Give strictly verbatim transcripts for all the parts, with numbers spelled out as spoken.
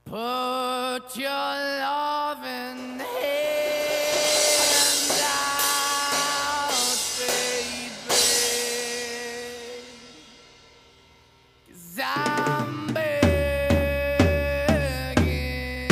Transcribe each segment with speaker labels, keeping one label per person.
Speaker 1: Put your loving hand out, baby, 'cause I'm begging.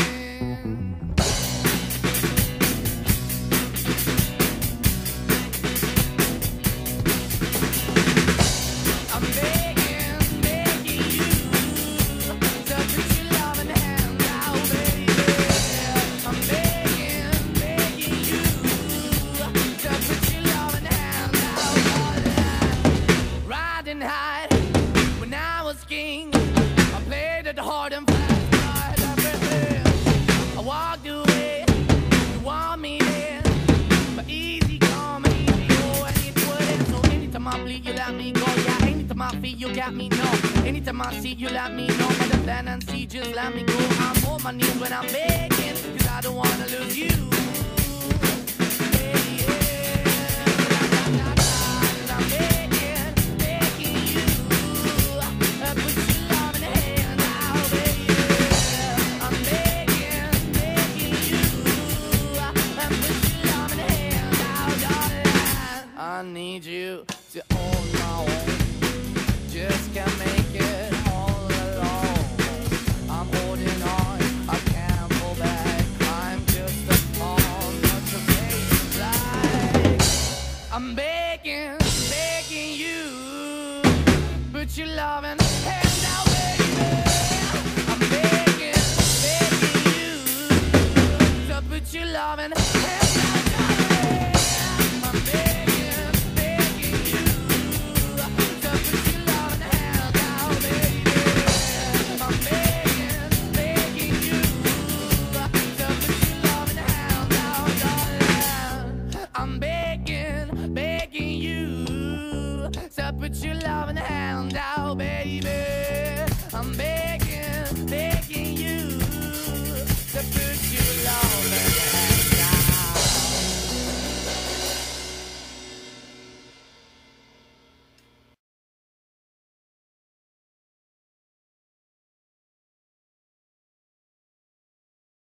Speaker 1: I'm begging, begging you to put your loving hand out, baby. I'm begging, begging you to put your loving hand out. Riding high when I was king, I played it hard and fast, tried everything. I walked away, you want me there, but easy come and easy go, and it wouldn't. So anytime I bleed, you let me go. Yeah, anytime I feel, you got me, no. Anytime I see, you let me know. Better plan and see, just let me go. I'm on my knees when I'm begging, 'cause I don't wanna lose you. Yeah, yeah. Da, da, da, da. I'm begging, begging you, uh, put your loving hand out, baby. I'm begging, begging you, uh, put your loving hand out, darling. I need you to hold my own. Just can't make it all alone. I'm holding on, I can't go back. I'm just a pawn, not to face like. I'm begging, begging you, put your loving hand out, baby. I'm begging, begging you, to put your loving hand out, darling. I'm begging, begging you, to put your loving hand out, baby. I'm begging, begging you, to put your loving hand out, darling. I'm begging, begging you, to put your loving hand out.